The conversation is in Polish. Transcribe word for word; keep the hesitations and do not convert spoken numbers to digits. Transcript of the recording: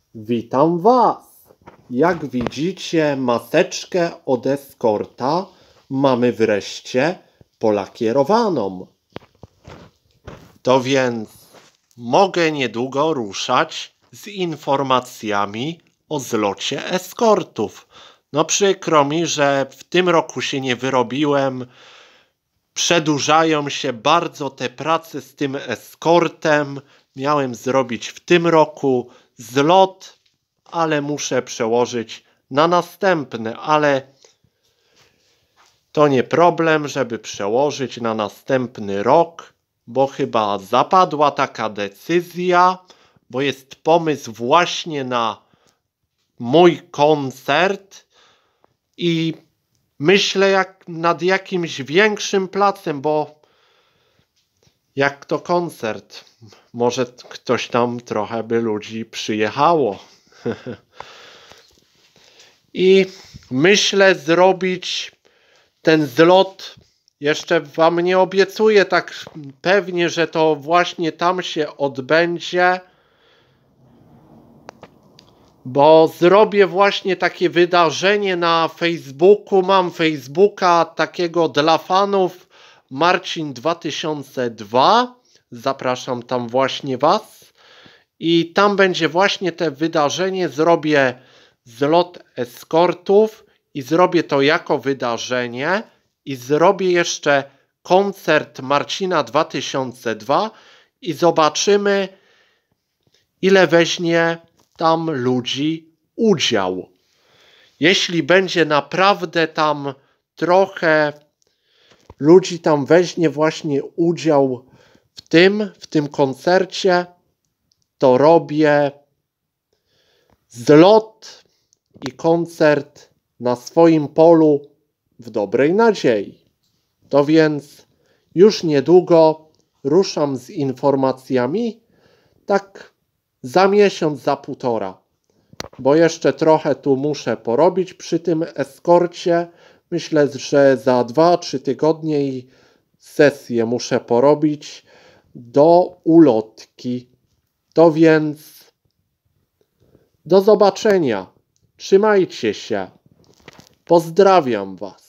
Witam Was! Jak widzicie, maseczkę od Escorta mamy wreszcie polakierowaną. To więc mogę niedługo ruszać z informacjami o zlocie Escortów. No przykro mi, że w tym roku się nie wyrobiłem. Przedłużają się bardzo te prace z tym Escortem. Miałem zrobić w tym roku zlot, ale muszę przełożyć na następny, ale to nie problem, żeby przełożyć na następny rok, bo chyba zapadła taka decyzja, bo jest pomysł właśnie na mój koncert i myślę jak nad jakimś większym placem, bo jak to koncert, może ktoś tam trochę by ludzi przyjechało. I myślę zrobić ten zlot, jeszcze Wam nie obiecuję tak pewnie, że to właśnie tam się odbędzie, bo zrobię właśnie takie wydarzenie na Facebooku. Mam Facebooka takiego dla fanów, Marcin dwa tysiące dwa. Zapraszam tam właśnie Was. I tam będzie właśnie te wydarzenie. Zrobię zlot Escortów i zrobię to jako wydarzenie. I zrobię jeszcze koncert Marcina dwa tysiące dwa i zobaczymy, ile weźmie tam ludzi udział. Jeśli będzie naprawdę tam trochę ludzi tam weźmie właśnie udział w tym, w tym koncercie, to robię zlot i koncert na swoim polu w dobrej nadziei. To więc już niedługo ruszam z informacjami, tak za miesiąc, za półtora, bo jeszcze trochę tu muszę porobić przy tym Escorcie. Myślę, że za dwa trzy tygodnie i sesję muszę porobić do ulotki. To więc do zobaczenia. Trzymajcie się. Pozdrawiam Was.